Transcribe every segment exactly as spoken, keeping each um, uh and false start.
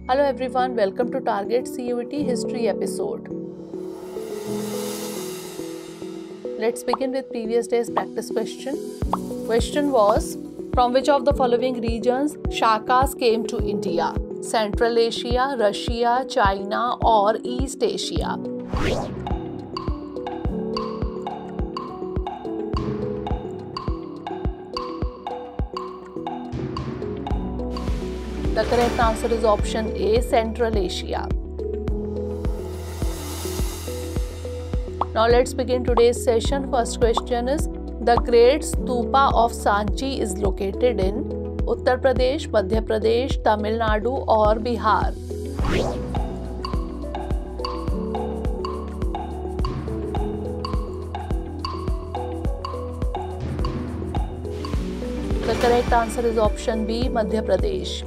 Hello everyone, welcome to Target C U E T History episode. Let's begin with previous day's practice question. Question was, from which of the following regions Shakas came to India? Central Asia, Russia, China or East Asia? The correct answer is option A, Central Asia. Now let's begin today's session. First question is, the Great Stupa of Sanchi is located in Uttar Pradesh, Madhya Pradesh, Tamil Nadu or Bihar? The correct answer is option B, Madhya Pradesh.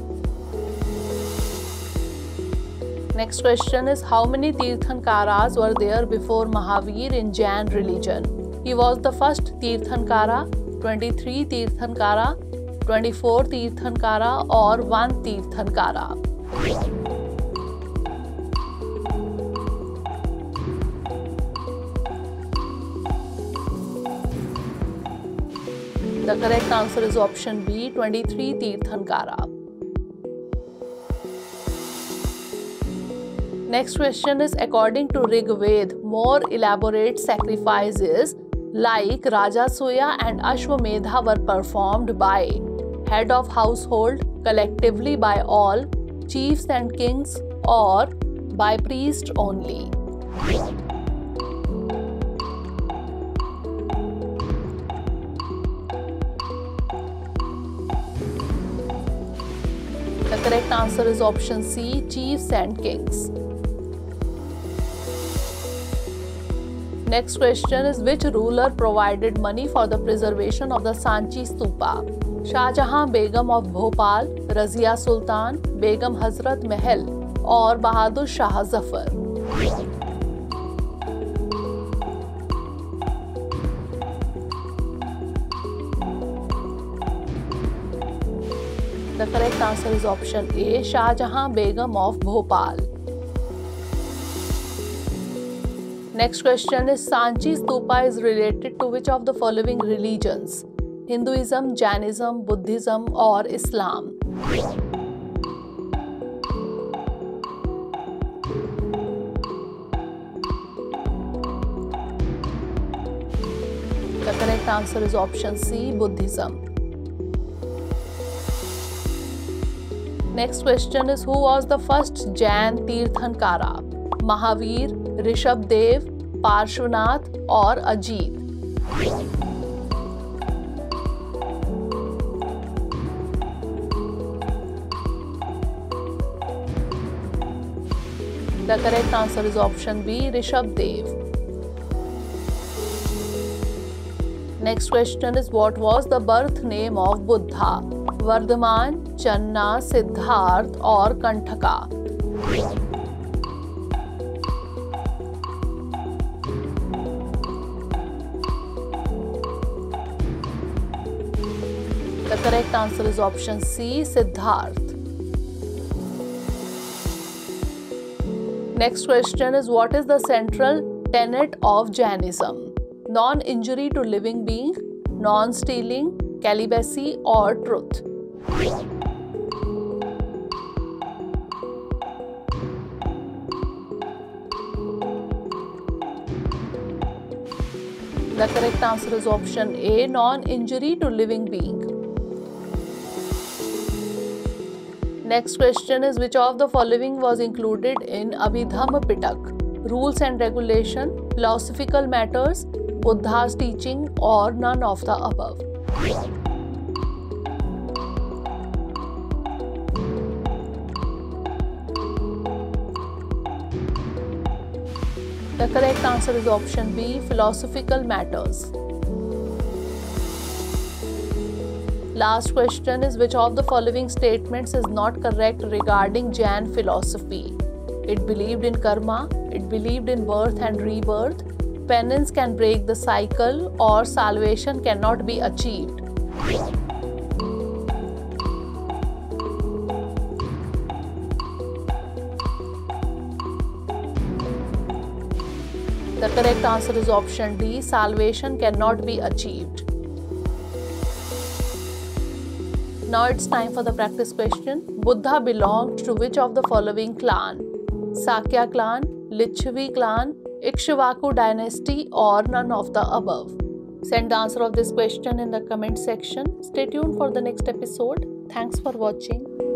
Next question is, how many Tirthankaras were there before Mahavir in Jain religion? He was the first Tirthankara, twenty-three Tirthankara, twenty-four Tirthankara or one Tirthankara? The correct answer is option B, twenty-three Tirthankara. Next question is, according to Rig Veda, more elaborate sacrifices like Rajasuya and Ashwamedha were performed by head of household, collectively by all, chiefs and kings, or by priest only? The correct answer is option C, chiefs and kings. Next question is, which ruler provided money for the preservation of the Sanchi Stupa? Shah Jahan Begum of Bhopal, Razia Sultan, Begum Hazrat Mahal or Bahadur Shah Zafar? The correct answer is option A, Shah Jahan Begum of Bhopal. Next question is, Sanchi Stupa is related to which of the following religions? Hinduism, Jainism, Buddhism or Islam? The correct answer is option C, Buddhism. Next question is, who was the first Jain Tirthankara? Mahavir, Rishabdev, Parshvanath or Ajit? The correct answer is option B, Rishabdev. Next question is, what was the birth name of Buddha? Vardhaman, Channa, Siddharth or Kanthaka? The correct answer is option C, Siddharth. Next question is, what is the central tenet of Jainism? Non-injury to living being, non-stealing, celibacy or truth? The correct answer is option A, non-injury to living being. Next question is, which of the following was included in Abhidhamma Pitak? Rules and regulation, philosophical matters, Buddha's teaching or none of the above? The correct answer is option B, philosophical matters. Last question is, which of the following statements is not correct regarding Jain philosophy? It believed in karma, it believed in birth and rebirth, penance can break the cycle, or salvation cannot be achieved? The correct answer is option D. Salvation cannot be achieved. Now it's time for the practice question. Buddha belonged to which of the following clan? Sakya clan, Lichvi clan, Ikshvaku dynasty, or none of the above? Send the answer of this question in the comment section. Stay tuned for the next episode. Thanks for watching.